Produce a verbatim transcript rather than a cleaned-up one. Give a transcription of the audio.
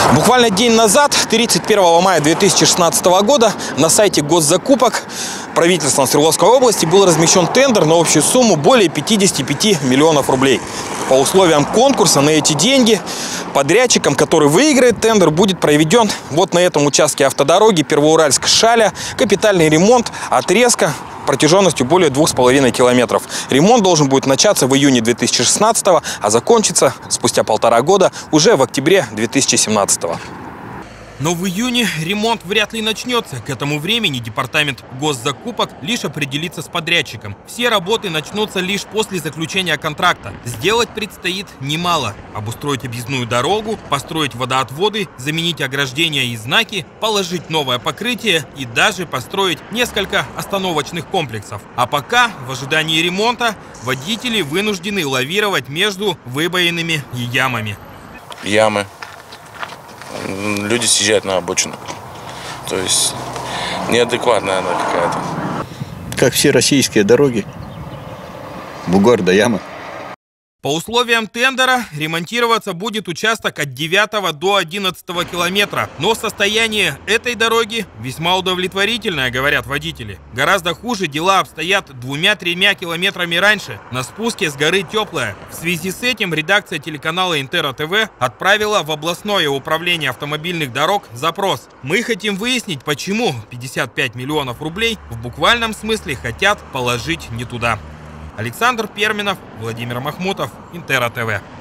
Буквально день назад, тридцать первого мая две тысячи шестнадцатого года, на сайте госзакупок правительства Свердловской области был размещен тендер на общую сумму более пятидесяти пяти миллионов рублей. По условиям конкурса на эти деньги подрядчиком, который выиграет тендер, будет проведен вот на этом участке автодороги Первоуральск-Шаля капитальный ремонт отрезка протяженностью более двух с половиной километров. Ремонт должен будет начаться в июне две тысячи шестнадцатого, а закончиться спустя полтора года уже в октябре две тысячи семнадцатого. Но в июне ремонт вряд ли начнется. К этому времени департамент госзакупок лишь определится с подрядчиком. Все работы начнутся лишь после заключения контракта. Сделать предстоит немало. Обустроить объездную дорогу, построить водоотводы, заменить ограждения и знаки, положить новое покрытие и даже построить несколько остановочных комплексов. А пока, в ожидании ремонта, водители вынуждены лавировать между выбоинами и ямами. Ямы. Люди съезжают на обочину. То есть неадекватная она какая-то. Как все российские дороги. Бугор до ямы. По условиям тендера ремонтироваться будет участок от девятого до одиннадцатого километра. Но состояние этой дороги весьма удовлетворительное, говорят водители. Гораздо хуже дела обстоят двумя-тремя километрами раньше, на спуске с горы Теплая. В связи с этим редакция телеканала Интера ТВ отправила в областное управление автомобильных дорог запрос. Мы хотим выяснить, почему пятьдесят пять миллионов рублей в буквальном смысле хотят положить не туда. Александр Перминов, Владимир Махмутов, Интера ТВ.